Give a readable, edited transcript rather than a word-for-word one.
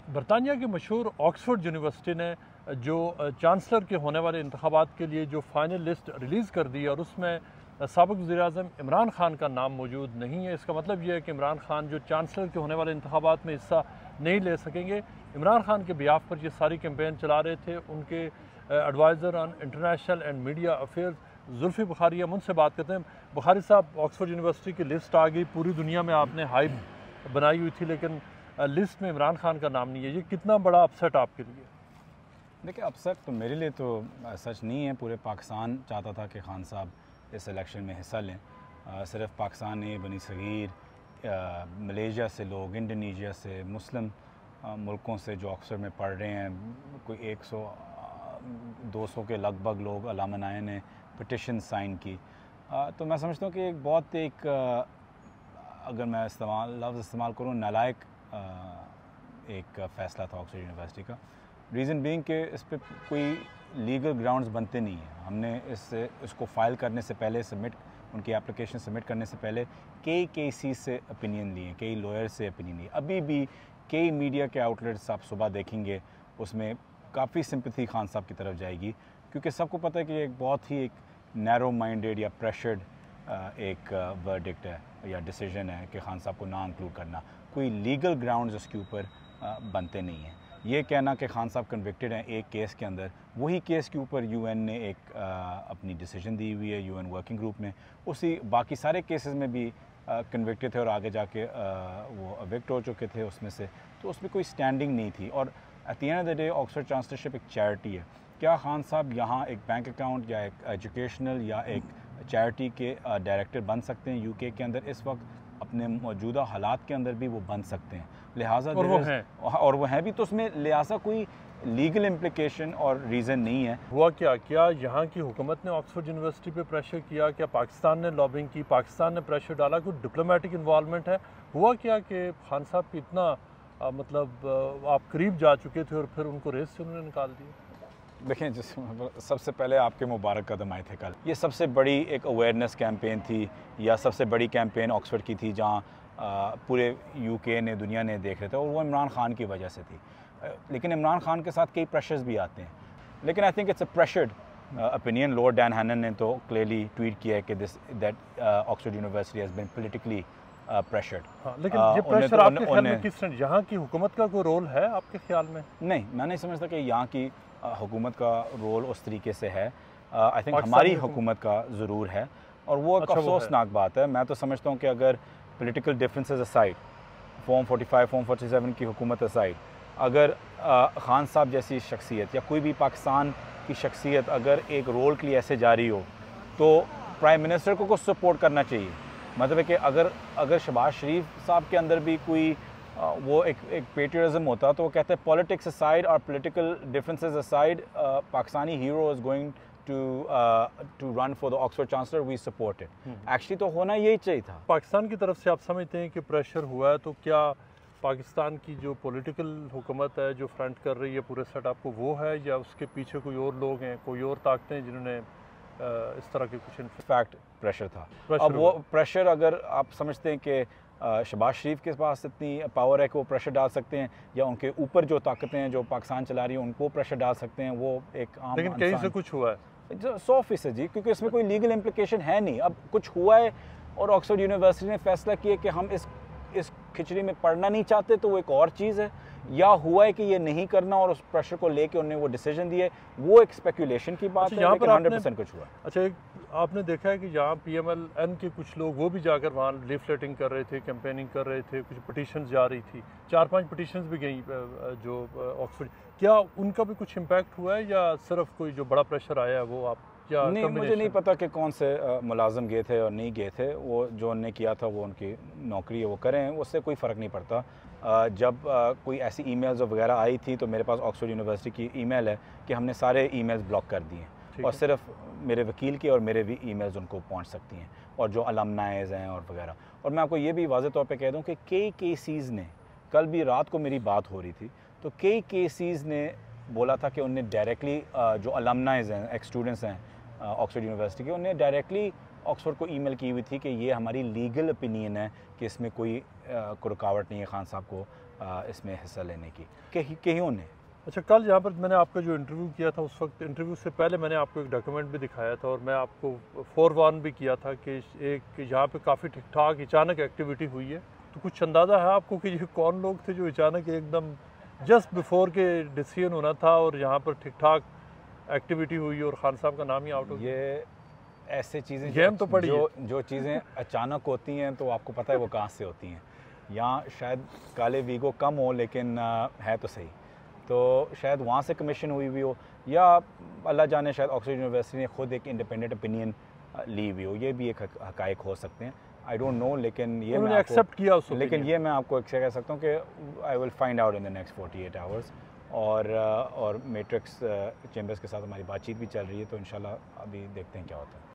बरतानिया की मशहूर ऑक्सफोर्ड यूनिवर्सिटी ने जो चांसलर के होने वाले इंतखाबात के लिए जो फाइनल लिस्ट रिलीज़ कर दी और उसमें साबिक़ वज़ीर-ए-आज़म इमरान खान का नाम मौजूद नहीं है। इसका मतलब ये है कि इमरान खान जो चांसलर के होने वाले इंतखाबात में हिस्सा नहीं ले सकेंगे। इमरान खान के बिहाफ पर ये सारी कैंपेन चला रहे थे उनके adviser on international and media affairs Zulfi Bukhari. हम उनसे बात करते हैं। बुखारी साहब, ऑक्सफोर्ड यूनिवर्सिटी की लिस्ट आ गई, पूरी दुनिया में आपने हाइप बनाई हुई थी, लेकिन लिस्ट में इमरान खान का नाम नहीं है। ये कितना बड़ा अपसेट आपके लिए? देखिए, अपसेट तो मेरे लिए तो सच नहीं है। पूरे पाकिस्तान चाहता था कि खान साहब इस इलेक्शन में हिस्सा लें। सिर्फ पाकिस्तान नहीं, बनी सगीर, मलेशिया से लोग, इंडोनेशिया से, मुस्लिम मुल्कों से जो ऑक्सफोर्ड में पढ़ रहे हैं, कोई 100-200 के लगभग लोग अलामनाए ने पिटिशन साइन की। तो मैं समझता हूँ कि अगर मैं लफ्ज़ इस्तेमाल करूँ, नालायक एक फ़ैसला था ऑक्सफोर्ड यूनिवर्सिटी का। रीज़न बीइंग कि इस पर कोई लीगल ग्राउंड्स बनते नहीं हैं। हमने इसको फ़ाइल करने से पहले, उनकी एप्लीकेशन सबमिट करने से पहले कई केसेस से ओपिनियन लिए, कई लॉयर से ओपिनियन लिए। अभी भी कई मीडिया के आउटलेट्स आप सुबह देखेंगे, उसमें काफ़ी सिंपैथी खान साहब की तरफ जाएगी, क्योंकि सबको पता है कि एक बहुत ही नैरो माइंडेड या प्रेशर्ड एक वर्डिक्ट है या डिसीजन है कि खान साहब को ना इंक्लूड करना। कोई लीगल ग्राउंड्स उसके ऊपर बनते नहीं हैं। ये कहना कि खान साहब कन्विक्टेड हैं एक केस के अंदर, वही केस के ऊपर यूएन ने एक अपनी डिसीजन दी हुई है, यूएन वर्किंग ग्रुप में। उसी बाकी सारे केसेस में भी कन्विक्टेड थे और आगे जाके वो अविक्ट हो चुके थे उसमें से, तो उसमें कोई स्टैंडिंग नहीं थी। और at the end of the day Oxford chancellorship एक चैरिटी है। क्या खान साहब यहाँ एक बैंक अकाउंट या एक एजुकेशनल या एक चैरिटी के डायरेक्टर बन सकते हैं यूके के अंदर? इस वक्त अपने मौजूदा हालात के अंदर भी वो बन सकते हैं, लिहाजा और वो हैं भी, तो उसमें लिहाजा कोई लीगल इम्प्लिकेशन और रीज़न नहीं है। हुआ क्या यहाँ की हुकूमत ने ऑक्सफोर्ड यूनिवर्सिटी पे प्रेशर किया? क्या पाकिस्तान ने लॉबिंग की, पाकिस्तान ने प्रेशर डाला? कोई डिप्लोमेटिक इन्वॉल्वमेंट है? हुआ क्या कि खान साहब की इतना आप करीब जा चुके थे और फिर उनको रेस से उन्होंने निकाल दिया? देखें, सबसे पहले आपके मुबारक कदम आए थे कल। ये सबसे बड़ी एक अवेयरनेस कैंपेन थी, या सबसे बड़ी कैंपेन ऑक्सफोर्ड की थी, जहाँ पूरे यूके ने, दुनिया ने देख रहे थे, और वो इमरान खान की वजह से थी। लेकिन इमरान खान के साथ कई प्रेशर्स भी आते हैं, लेकिन I think it's a pressured opinion. Lord Dan Hannan ने तो क्लियरली ट्वीट किया है कि that Oxford University has been politically pressured. हाँ, लेकिन ये प्रेशर आपके ख्याल में किस तरह, यहाँ की हुकूमत का कोई रोल है आपके ख्याल में? नहीं, मैं नहीं समझता कि यहाँ की हुकूमत का रोल उस तरीके से है। आई थिंक हमारी हुकूमत का ज़रूर है, और वो एक अफसोसनाक बात है। मैं तो समझता हूँ कि अगर political differences aside, form 45, form 47 की हुकूमत असाइड, अगर खान साहब जैसी शख्सियत या कोई भी पाकिस्तान की शख्सियत अगर एक रोल के लिए ऐसे जा रही हो, तो प्राइम मिनिस्टर को कुछ सपोर्ट करना चाहिए। मतलब है कि अगर शहबाज शरीफ साहब के अंदर भी कोई वो एक पेट्रियटिज्म होता, तो वो कहते हैं पॉलिटिक्स असाइड और political differences aside, Pakistani hero is going to run for the Oxford chancellor, we support it. Actually तो होना यही चाहिए था। पाकिस्तान की तरफ से आप समझते हैं कि प्रेशर हुआ है, तो क्या पाकिस्तान की जो पॉलिटिकल हुकूमत है जो फ्रंट कर रही है पूरे सेटअप को, वो है, या उसके पीछे कोई और लोग हैं, कोई और ताकतें हैं जिन्होंने इस तरह के कुछ फैक्ट प्रेशर था? अब वो प्रेशर अगर आप समझते हैं कि शहबाज शरीफ के पास इतनी पावर है कि वो प्रेशर डाल सकते हैं, या उनके ऊपर जो ताकतें हैं जो पाकिस्तान चला रही हैं उनको प्रेशर डाल सकते हैं, वो एक आम, लेकिन कहीं से कुछ हुआ है 100% जी, क्योंकि इसमें कोई लीगल इम्प्लिकेशन है नहीं। अब कुछ हुआ है और ऑक्सफोर्ड यूनिवर्सिटी ने फैसला किया कि हम इस खिचड़ी में पढ़ना नहीं चाहते, तो वो एक और चीज़ है। या हुआ है कि ये नहीं करना और उस प्रेशर को लेके उन्होंने वो डिसीजन दिए, वो एक स्पेकुलेशन की बात है, लेकिन 100% कुछ हुआ। अच्छा, आपने देखा है कि यहाँ PMLN के कुछ लोग वो भी जाकर वहाँ लीफलेटिंग कर रहे थे, कैंपेनिंग कर रहे थे, कुछ पिटीशंस जा रही थी, 4-5 पिटीशंस भी गई जो ऑक्सफोर्ड। क्या उनका भी कुछ इम्पैक्ट हुआ है, या सिर्फ कोई जो बड़ा प्रेशर आया है वो आप क्या? नहीं, मुझे नहीं पता कि कौन से मुलाजिम गए थे और नहीं गए थे। वो जो उन्होंने किया था वो उनकी नौकरी है, वो करें, उससे कोई फ़र्क नहीं पड़ता। जब कोई ऐसी ईमेल्स वगैरह आई थी, तो मेरे पास ऑक्सफोर्ड यूनिवर्सिटी की ईमेल है कि हमने सारे ईमेल्स ब्लॉक कर दिए, और सिर्फ मेरे वकील के और मेरे भी ईमेल्स उनको पहुंच सकती हैं, और जो अलमनाइज़ हैं और वगैरह। और मैं आपको ये भी वाज़ेह तौर पे कह दूं कि कई केसेस ने, कल भी रात को मेरी बात हो रही थी, तो कई केसेस ने बोला था कि उन्हें डायरेक्टली जो अलमनाइज़ हैं, एक्स स्टूडेंट्स हैं ऑक्सफोर्ड यूनिवर्सिटी के, उन्हें डायरेक्टली ऑक्सफोर्ड को ईमेल की हुई थी कि ये हमारी लीगल ओपिनियन है कि इसमें कोई रुकावट नहीं है खान साहब को इसमें हिस्सा लेने की, कईयों ने। अच्छा, कल यहाँ पर मैंने आपका जो इंटरव्यू किया था, उस वक्त इंटरव्यू से पहले मैंने आपको एक डॉक्यूमेंट भी दिखाया था और मैं आपको फोरवार्न भी किया था कि एक यहाँ पे काफ़ी ठीक ठाक अचानक एक्टिविटी हुई है। तो कुछ अंदाज़ा है आपको कि ये कौन लोग थे जो अचानक एकदम जस्ट बिफोर के डिसीजन होना था और यहाँ पर ठीक ठाक एक्टिविटी हुई और खान साहब का नाम ही आउट हो गया? ये ऐसे चीज़ें गेम तो पड़ी जो चीज़ें अचानक होती हैं तो आपको पता है वो कहाँ से होती हैं। यहाँ शायद काले वीगो कम हो, लेकिन है तो सही, तो शायद वहाँ से कमीशन हुई भी हो, या अल्लाह जाने शायद ऑक्सफोर्ड यूनिवर्सिटी ने खुद एक इंडिपेंडेंट ओपिनियन ली हुई हो। ये भी एक हकायक हो सकते हैं, आई डोंट नो, लेकिन ये मैं एक्सेप्ट किया उसको। लेकिन ये मैं आपको कह सकता हूँ कि I will find out in the next 48 hours. और मैट्रिक्स चैम्बर्स के साथ हमारी बातचीत भी चल रही है, तो इंशाल्लाह अभी देखते हैं क्या होता है।